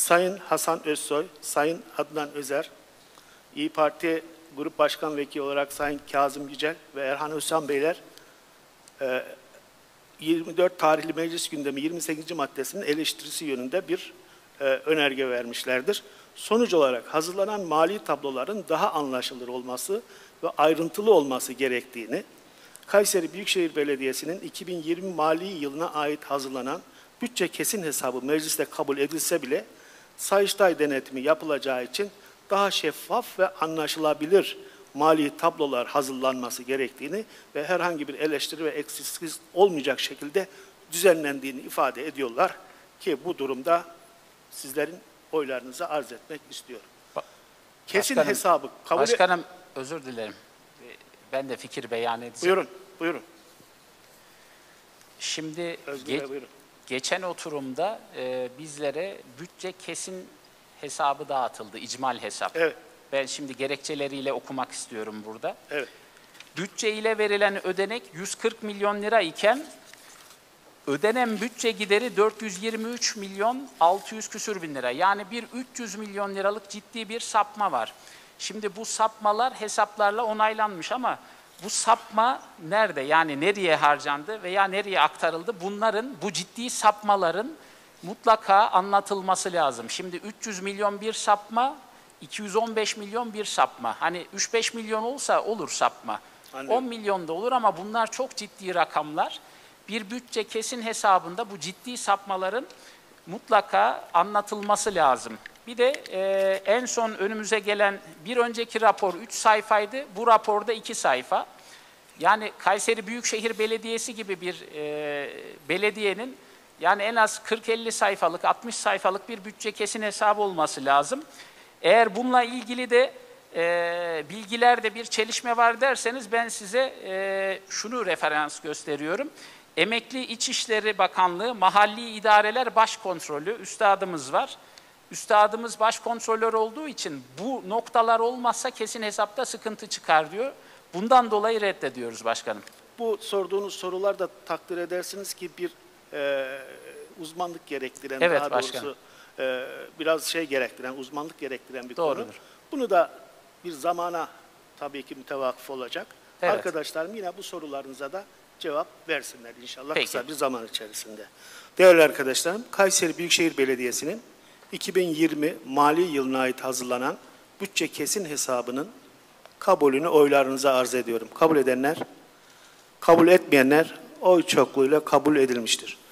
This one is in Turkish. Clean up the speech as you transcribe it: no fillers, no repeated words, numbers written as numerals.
Sayın Hasan Özsoy, Sayın Adnan Özer, İYİ Parti Grup Başkan Vekili olarak Sayın Kazım Yücel ve Erhan Özcan Beyler 24 tarihli meclis gündemi 28. maddesinin eleştirisi yönünde bir önerge vermişlerdir. Sonuç olarak hazırlanan mali tabloların daha anlaşılır olması ve ayrıntılı olması gerektiğini, Kayseri Büyükşehir Belediyesi'nin 2020 mali yılına ait hazırlanan bütçe kesin hesabı mecliste kabul edilse bile Sayıştay denetimi yapılacağı için daha şeffaf ve anlaşılabilir mali tablolar hazırlanması gerektiğini ve herhangi bir eleştiri ve eksiksiz olmayacak şekilde düzenlendiğini ifade ediyorlar ki bu durumda sizlerin oylarınızı arz etmek istiyorum. Kesin Başkanım, hesabı kabul Başkanım özür dilerim. Ben de fikir beyan edeceğim. Buyurun, buyurun. Şimdi Buyurun. geçen oturumda bizlere bütçe kesin hesabı dağıtıldı, icmal hesap. Evet. Ben şimdi gerekçeleriyle okumak istiyorum burada. Evet. Bütçe ile verilen ödenek 140 milyon lira iken ödenen bütçe gideri 423 milyon 600 küsür bin lira. Yani bir 300 milyon liralık ciddi bir sapma var. Şimdi bu sapmalar hesaplarla onaylanmış ama bu sapma nerede? Yani nereye harcandı veya nereye aktarıldı? Bu ciddi sapmaların mutlaka anlatılması lazım. Şimdi 300 milyon bir sapma, 215 milyon bir sapma. Hani 3-5 milyon olsa olur sapma. Anladım. 10 milyon da olur ama bunlar çok ciddi rakamlar. Bir bütçe kesin hesabında bu ciddi sapmaların mutlaka anlatılması lazım. Bir de en son önümüze gelen bir önceki rapor 3 sayfaydı. Bu raporda 2 sayfa. Yani Kayseri Büyükşehir Belediyesi gibi bir belediyenin yani en az 40-50 sayfalık, 60 sayfalık bir bütçe kesin hesabı olması lazım. Eğer bununla ilgili de bilgilerde bir çelişme var derseniz ben size şunu referans gösteriyorum. Emekli İçişleri Bakanlığı Mahalli İdareler Başkontrolü üstadımız var. Üstadımız başkontrolör olduğu için bu noktalar olmazsa kesin hesapta sıkıntı çıkar diyor. Bundan dolayı reddediyoruz başkanım. Bu sorduğunuz sorular da takdir edersiniz ki bir uzmanlık gerektiren, evet, daha doğrusu biraz gerektiren, uzmanlık gerektiren bir doğrudur. konu. Bunu da bir zamana tabii ki mütevakıf olacak. Evet. Arkadaşlarım yine bu sorularınıza da cevap versinler inşallah. Peki. Kısa bir zaman içerisinde. Değerli arkadaşlarım, Kayseri Büyükşehir Belediyesi'nin 2020 mali yılına ait hazırlanan bütçe kesin hesabının kabulünü oylarınıza arz ediyorum. Kabul edenler, kabul etmeyenler oy çokluğuyla kabul edilmiştir.